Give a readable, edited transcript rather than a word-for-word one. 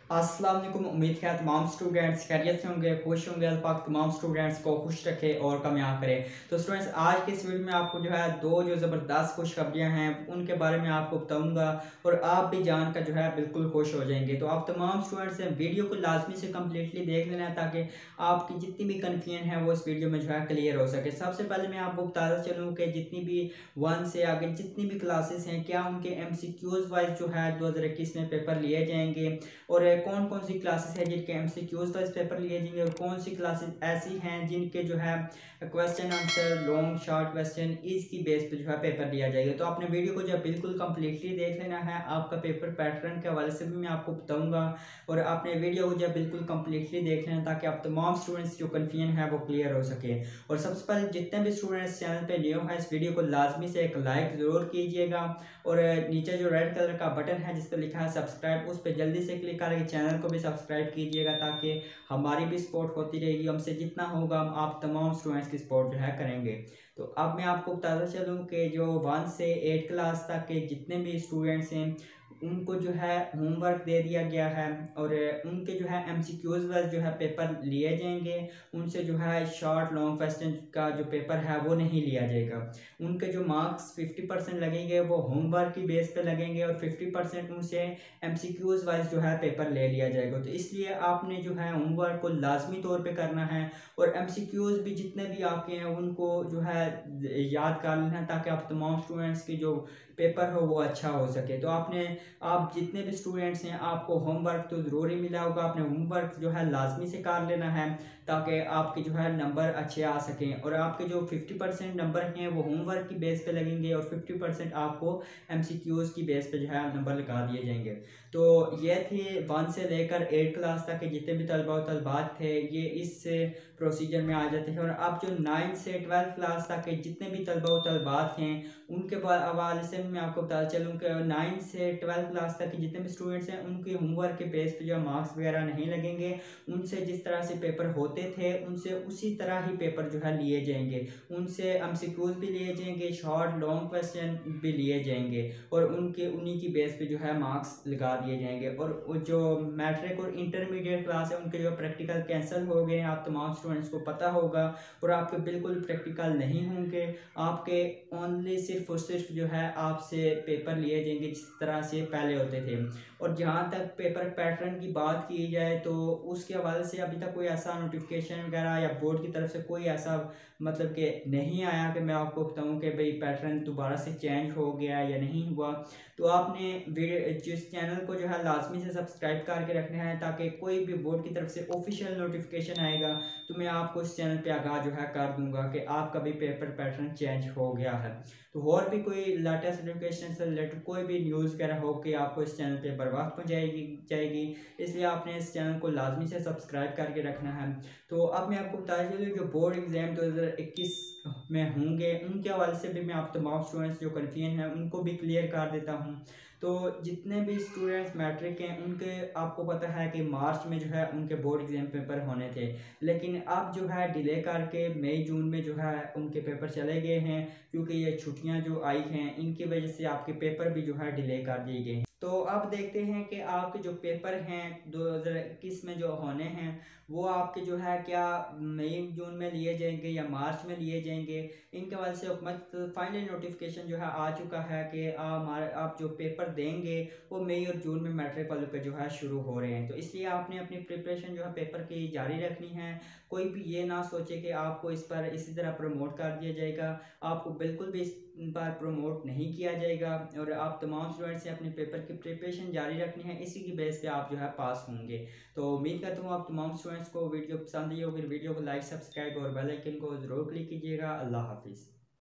अस्सलाम वालेकुम। उम्मीद है तमाम स्टूडेंट्स खैरियत से होंगे, खुश होंगे। अल्लाह पाक तमाम स्टूडेंट्स को खुश रखे और कामयाब करे। तो स्टूडेंट्स, आज के इस वीडियो में आपको जो है दो जो ज़बरदस्त खुशखबरियां हैं उनके बारे में आपको बताऊंगा और आप भी जानकर जो है बिल्कुल खुश हो जाएंगे। तो आप तमाम स्टूडेंट्स हैं वीडियो को लाजमी से कम्प्लीटली देख लेना है ताकि आपकी जितनी भी कन्फ्यूजन है वो इस वीडियो में जो है क्लियर हो सके। सबसे पहले मैं आपको बताता चलूँ कि जितनी भी 1 से आगे जितनी भी क्लासेस हैं, क्या उनके MCQs वाइज जो है 2021 में पेपर लिए जाएंगे और कौन कौन सी क्लासेस है जिनके MCQs वाइज पेपर लिए जाएंगे और कौन सी क्लासेस ऐसी हैं जिनके जो है question answer long short question इसकी बेस पे जो है पेपर लिया जाएगा। तो आपने वीडियो को जब बिल्कुल कंप्लीटली देख लेना है। आपका पेपर पैटर्न के हवाले से भी मैं आपको बताऊंगा और आपने वीडियो को जब बिल्कुल कंप्लीटली देख लेना ताकि आप तमाम स्टूडेंट्स जो कन्फ्यूजन है वो क्लियर हो सके। और सबसे पहले जितने भी स्टूडेंट्स चैनल पे न्यू है इस वीडियो को लाजमी से एक लाइक ज़रूर कीजिएगा और नीचे जो रेड कलर का बटन है जिस पर लिखा है सब्सक्राइब उस पर जल्दी से क्लिक करके चैनल को भी सब्सक्राइब कीजिएगा ताकि हमारी भी सपोर्ट होती रहेगी। हमसे जितना होगा हम आप तमाम स्टूडेंट्स की सपोर्ट जो है करेंगे। तो अब मैं आपको बताता चलूँ कि जो 1 से 8 क्लास तक के जितने भी स्टूडेंट्स हैं उनको जो है होमवर्क दे दिया गया है और उनके जो है MCQs वाइज जो है पेपर लिए जाएंगे। उनसे जो है शॉर्ट लॉन्ग क्वेश्चन का जो पेपर है वो नहीं लिया जाएगा। उनके जो मार्क्स 50% लगेंगे वो होमवर्क की बेस पे लगेंगे और 50% उनसे MCQs वाइज जो है पेपर ले लिया जाएगा। तो इसलिए आपने जो है होमवर्क को लाजमी तौर पे करना है और MCQs भी जितने भी आपके हैं उनको जो है याद कर लेना है ताकि आप तमाम स्टूडेंट्स की जो पेपर हो वो अच्छा हो सके। तो आप जितने भी स्टूडेंट्स हैं आपको होमवर्क तो ज़रूर ही मिला होगा। आपने होमवर्क जो है लाजमी से कर लेना है ताकि आपके जो है नंबर अच्छे आ सकें और आपके जो 50% नंबर हैं वो होमवर्क की बेस पे लगेंगे और 50% आपको MCQs की बेस पे जो है नंबर लगा दिए जाएंगे। तो ये थे 1 से लेकर 8 क्लास तक के जितने भी तलबा और तलबात थे ये इस प्रोसीजर में आ जाते हैं। और अब जो 9 से 12 क्लास तक के जितने भी तलबा और तलबात हैं उनके हवाले से मैं आपको बताता चलूँ कि 9 से 12 क्लास तक के जितने भी स्टूडेंट्स हैं उनके होमवर्क के बेस पे जो मार्क्स वगैरह नहीं लगेंगे। उनसे जिस तरह से पेपर होते थे उनसे उसी तरह ही पेपर जो है लिए जाएंगे। उनसे MCQs भी लिए जाएंगे, शॉर्ट लॉन्ग क्वेश्चन भी लिए जाएंगे और उन्हीं की बेस पे जो है मार्क्स लगा दिए जाएंगे। और जो मैट्रिक और इंटरमीडिएट क्लास है उनके जो प्रैक्टिकल कैंसिल हो गए हैं आप तमाम स्टूडेंट्स को पता होगा और आपके बिल्कुल प्रैक्टिकल नहीं होंगे। आपके ओनली सिर्फ और सिर्फ जो है आपसे पेपर लिए जाएंगे जिस तरह से पहले होते थे। और जहाँ तक पेपर पैटर्न की बात की जाए तो उसके हवाले से अभी तक कोई ऐसा नोटिफिकेशन वगैरह या बोर्ड की तरफ से कोई ऐसा मतलब कि नहीं आया कि मैं आपको बताऊं कि भाई पैटर्न दोबारा से चेंज हो गया या नहीं हुआ। तो आपने जिस चैनल को जो है लाजमी से सब्सक्राइब करके रखना है ताकि कोई भी बोर्ड की तरफ से ऑफिशियल नोटिफिकेशन आएगा तो मैं आपको इस चैनल पे आगाह जो है कर दूंगा कि आपका भी पेपर पैटर्न चेंज हो गया है। तो और भी कोई लेटेस्ट नोटिफिकेशन से रिलेटेड कोई भी न्यूज़ वगैरह हो कि आपको इस चैनल पे बर वक्त जाएगी इसलिए आपने इस चैनल को लाजमी से सब्सक्राइब करके रखना है। तो अब मैं आपको बता चलूँ जो बोर्ड एग्ज़ाम 2021 में होंगे उनके हवाले से भी मैं आप तमाम स्टूडेंट्स जो कन्फ्यूजन है उनको भी क्लियर कर देता हूँ। तो जितने भी स्टूडेंट्स मैट्रिक हैं उनके आपको पता है कि मार्च में जो है उनके बोर्ड एग्ज़ाम पेपर होने थे लेकिन अब जो है डिले करके मई जून में जो है उनके पेपर चले गए हैं क्योंकि ये छुट्टियां जो आई हैं इनकी वजह से आपके पेपर भी जो है डिले कर दिए गए हैं। तो अब देखते हैं कि आपके जो पेपर हैं 2021 में जो होने हैं वो आपके जो है क्या मई जून में लिए जाएंगे या मार्च में लिए जाएंगे। इनके वजह से हुकूमत फाइनल नोटिफिकेशन जो है आ चुका है कि आप जो पेपर देंगे वो मई और जून में मैट्रिक वालों के जो है शुरू हो रहे हैं। तो इसलिए आपने अपनी प्रिपरेशन जो है पेपर की जारी रखनी है। कोई भी ये ना सोचे कि आपको इस पर इसी तरह प्रमोट कर दिया जाएगा। आपको बिल्कुल भी इस पर प्रमोट नहीं किया जाएगा और आप तमाम स्टूडेंट्स से अपने पेपर की प्रिपरेशन जारी रखनी है। इसी की बेस पे आप जो है पास होंगे। तो उम्मीद करता हूँ आप तमाम स्टूडेंट्स को वीडियो पसंद आई होगी। वीडियो को लाइक सब्सक्राइब और बेल आइकन को जरूर क्लिक कीजिएगा। अल्लाह हाफिज़।